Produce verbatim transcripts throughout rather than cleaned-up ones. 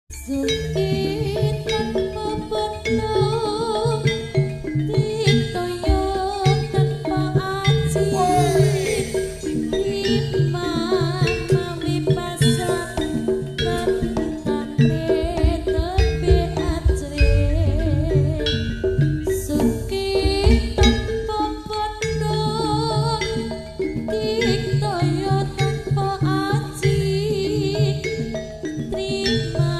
Suki tanpa penuh Ditoyo tanpa aji Iman mami pasang Tapi tapi ajri Suki tanpa penuh Ditoyo tanpa aji Terima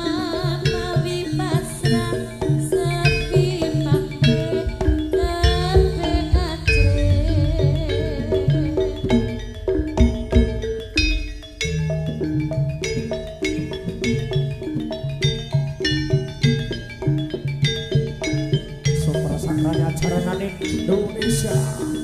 Ajaran Indonesia.